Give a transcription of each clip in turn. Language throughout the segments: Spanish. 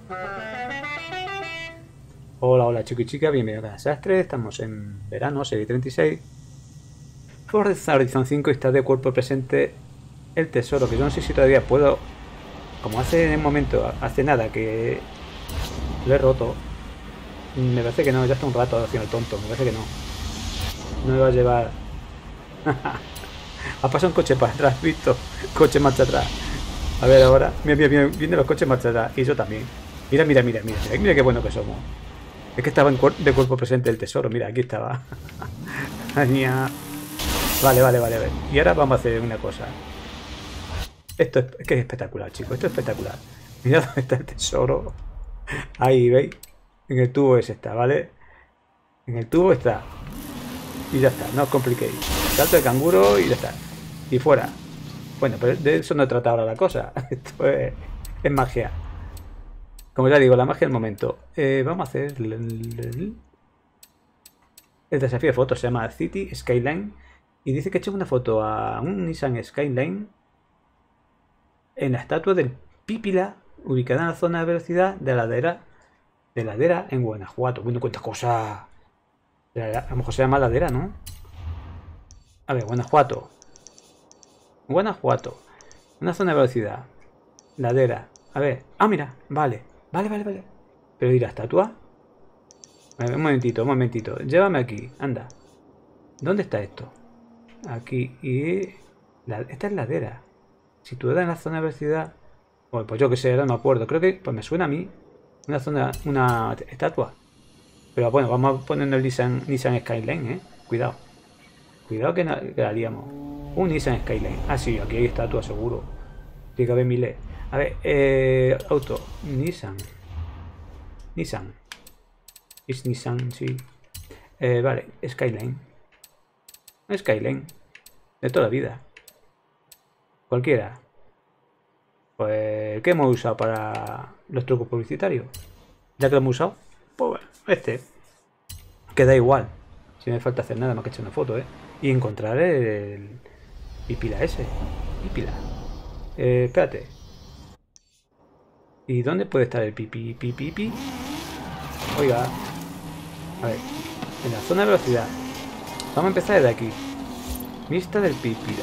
Hola, hola chicos y chicas, bienvenidos a Desastre. Estamos en verano, serie 36. Forza Horizon 5 está de cuerpo presente el tesoro, que yo no sé si todavía puedo. Como hace un momento, hace nada que lo he roto. Me parece que no, ya está un rato haciendo el tonto, me parece que no. No me va a llevar. Ha pasado un coche para atrás, visto. Coche marcha atrás. A ver ahora. Mira, mira, mira, vienen los coches marcha atrás. Y yo también. Mira, mira, mira, mira. Mira qué bueno que somos. Es que estaba de cuerpo presente el tesoro. Mira, aquí estaba. Vale, vale, vale, vale. Y ahora vamos a hacer una cosa. Esto es que es espectacular, chicos. Esto es espectacular. Mirad dónde está el tesoro. Ahí, ¿veis? En el tubo ese está, ¿vale? En el tubo está. Y ya está, no os compliquéis. Salto de canguro y ya está. Y fuera. Bueno, pero de eso no trata ahora la cosa. Esto es magia. Como ya digo, la magia del momento. Vamos a hacer el desafío de fotos. Se llama City Skyline. Y dice que he hecho una foto a un Nissan Skyline en la estatua del Pípila, ubicada en la zona de velocidad de ladera en Guanajuato. Bueno, cuántas cosas. A lo mejor se llama ladera, ¿no? A ver, Guanajuato. Guanajuato. Una zona de velocidad. Ladera. A ver. Ah, mira. Vale. Vale, vale, vale. Pero ¿y la estatua? A ver, un momentito, un momentito. Llévame aquí. Anda. ¿Dónde está esto? Aquí. Y... esta es ladera. Situada en la zona de velocidad. Bueno, pues yo que sé, ahora no me acuerdo. Creo que pues me suena a mí. Una zona. Una estatua. Pero bueno, vamos poniendo el Nissan Skyline, ¿eh? Cuidado. Cuidado que la haríamos. Un Nissan Skyline. Ah, sí, aquí hay estatua seguro. Tiene que haber miles. A ver, auto. Nissan. Nissan. Es Nissan, sí. Vale, Skyline. Skyline. De toda la vida. Cualquiera. Pues, ¿qué hemos usado para los trucos publicitarios? Ya que lo hemos usado, pues bueno, este. Queda igual. Si no me falta hacer nada más que echar una foto, ¿eh? Y encontrar el pipila ese. Pipila. Espérate. ¿Y dónde puede estar el pipi? Pipi. Oiga. A ver. En la zona de velocidad. Vamos a empezar desde aquí. Vista del pipila.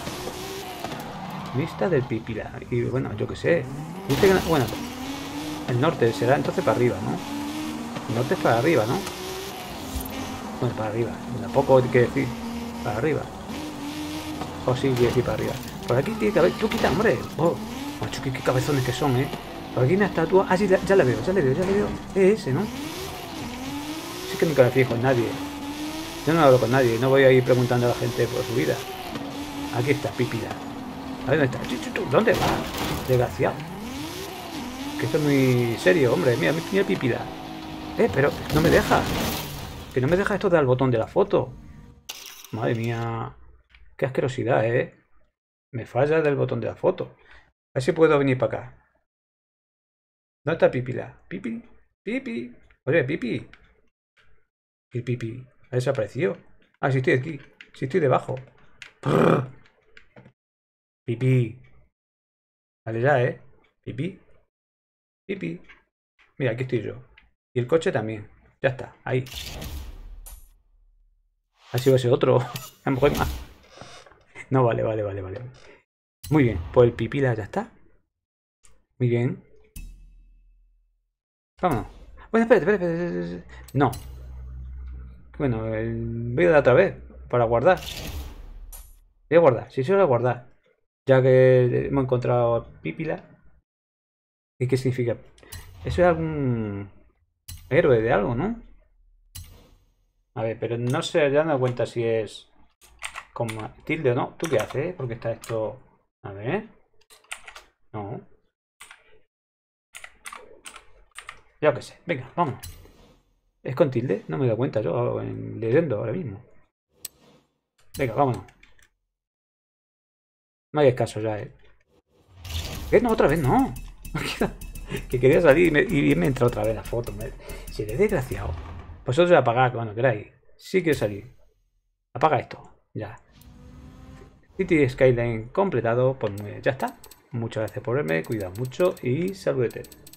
Vista del pipila. Y bueno, yo qué sé. Dice que, bueno, el norte será entonces para arriba, ¿no? El norte es para arriba, ¿no? Bueno, para arriba. Tampoco hay que decir para arriba. O sí, quiere decir para arriba. Por aquí tiene que haber... ¡Tú quita, hombre! ¡Oh! Macho, qué cabezones que son, ¿eh? Por aquí una estatua... Ah, sí, ya la veo, ya la veo, ya la veo. Es ese, ¿no? Sí que nunca me fijo en nadie. Yo no hablo con nadie, no voy a ir preguntando a la gente por su vida. Aquí está, Pípila. A ver, ¿dónde está? ¿Dónde va? Desgraciado. Que esto es muy serio, hombre. Mira, mira Pípila. Pero no me deja. Que no me deja esto del botón de la foto. Madre mía. Qué asquerosidad, ¿eh? Me falla del botón de la foto. A ver si puedo venir para acá. ¿Dónde está Pípila? Pipi. Pipi. Oye, Pipi. El Pipi. Ha desaparecido. Ah, sí estoy aquí. Sí estoy debajo. Brrr. Pipi. Vale ya, ¿eh? Pipi. Pipi. Mira, aquí estoy yo. Y el coche también. Ya está, ahí. Así va a ser otro. A lo mejor hay más. No, vale, vale, vale, vale. Muy bien, pues el pipila ya está. Muy bien. Vámonos. Bueno, espérate. No. Bueno, voy a dar otra vez. Para guardar. Voy a guardar. Si se voy a guardar. Ya que hemos encontrado pipila. ¿Y qué significa? Eso es algún héroe de algo, ¿no? A ver, pero no sé, ya no cuenta si es con tilde o no. ¿Tú qué haces? Porque está esto... A ver... No. Ya que sé. Venga, vamos. ¿Es con tilde? No me he dado cuenta yo leyendo ahora mismo. Venga, vámonos. No hay caso ya, ¿eh? ¿Qué? No, otra vez no. Que quería salir y me entra otra vez la foto. Si eres desgraciado. Vosotros apagad cuando queráis. Sí quiero salir. Apaga esto. Ya. City Skyline completado. Pues ya está. Muchas gracias por verme. Cuidado mucho y saludete.